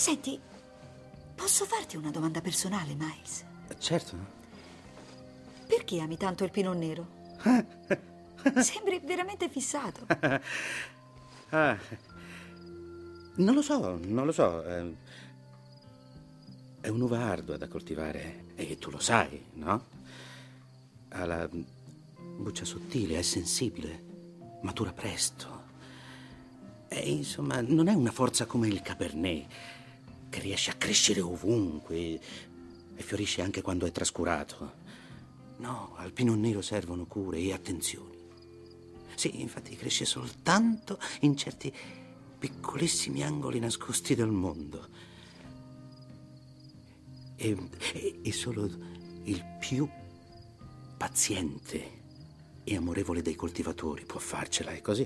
Senti, posso farti una domanda personale, Miles? Certo. Perché ami tanto il Pinot Nero? Sembri veramente fissato. Ah, non lo so, non lo so. È un'uva ardua da coltivare e tu lo sai, no? Ha la buccia sottile, è sensibile, matura presto. E insomma, non è una forza come il Cabernet, che riesce a crescere ovunque e fiorisce anche quando è trascurato. No, al Pinot Nero servono cure e attenzioni. Sì, infatti cresce soltanto in certi piccolissimi angoli nascosti del mondo. E solo il più paziente e amorevole dei coltivatori può farcela, è così.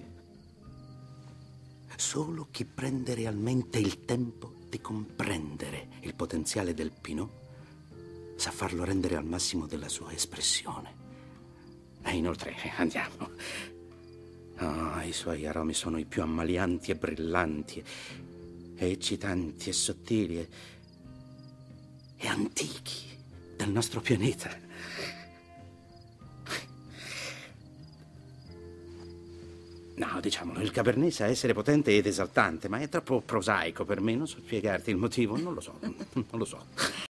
Solo chi prende realmente il tempo di comprendere il potenziale del Pinot sa farlo rendere al massimo della sua espressione. E inoltre, andiamo. Oh, i suoi aromi sono i più ammalianti e brillanti, e eccitanti e sottili e antichi del nostro pianeta. No, diciamolo, il Cabernet sa essere potente ed esaltante, ma è troppo prosaico per me. Non so spiegarti il motivo, non lo so.